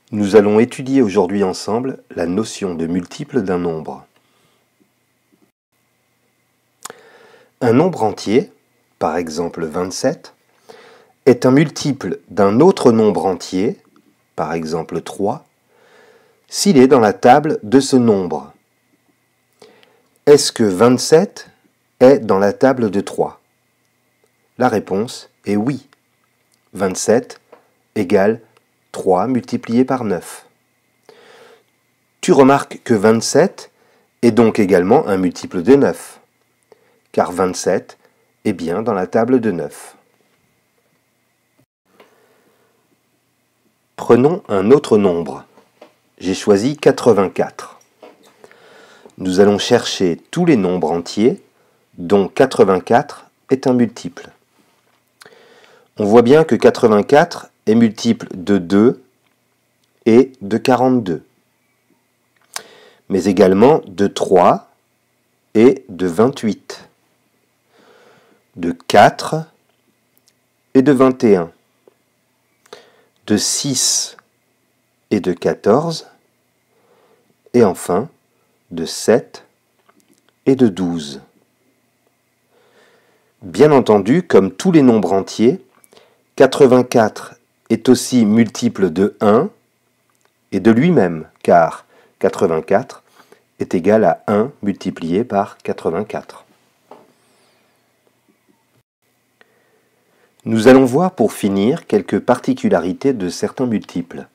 Nous allons étudier aujourd'hui ensemble la notion de multiple d'un nombre. Un nombre entier, par exemple 27, est un multiple d'un autre nombre entier, par exemple 3, s'il est dans la table de ce nombre. Est-ce que 27 est dans la table de 3? La réponse est oui. 27 égale 3 multiplié par 9. Tu remarques que 27 est donc également un multiple de 9, car 27 est bien dans la table de 9. Prenons un autre nombre. J'ai choisi 84. Nous allons chercher tous les nombres entiers dont 84 est un multiple. On voit bien que 84 est multiple de 2 et de 42, mais également de 3 et de 28, de 4 et de 21, de 6 et de 14, et enfin de 7 et de 12. Bien entendu, comme tous les nombres entiers, 84 est aussi multiple de 1 et de lui-même, car 84 est égal à 1 multiplié par 84. Nous allons voir pour finir quelques particularités de certains multiples.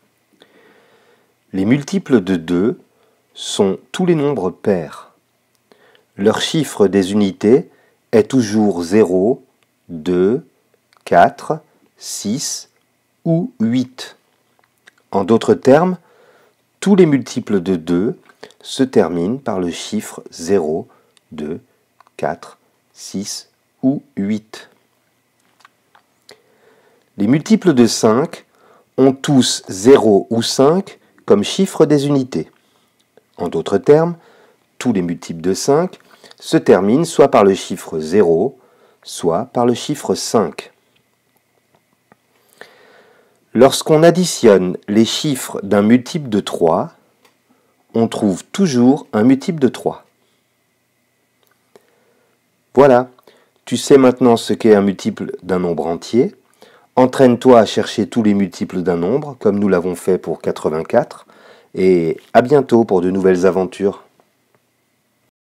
Les multiples de 2 sont tous les nombres pairs. Leur chiffre des unités est toujours 0, 2, 4, 6 ou 8. En d'autres termes, tous les multiples de 2 se terminent par le chiffre 0, 2, 4, 6 ou 8. Les multiples de 5 ont tous 0 ou 5 comme chiffre des unités. En d'autres termes, tous les multiples de 5 se terminent soit par le chiffre 0, soit par le chiffre 5. Lorsqu'on additionne les chiffres d'un multiple de 3, on trouve toujours un multiple de 3. Voilà, tu sais maintenant ce qu'est un multiple d'un nombre entier. Entraîne-toi à chercher tous les multiples d'un nombre, comme nous l'avons fait pour 84, et à bientôt pour de nouvelles aventures.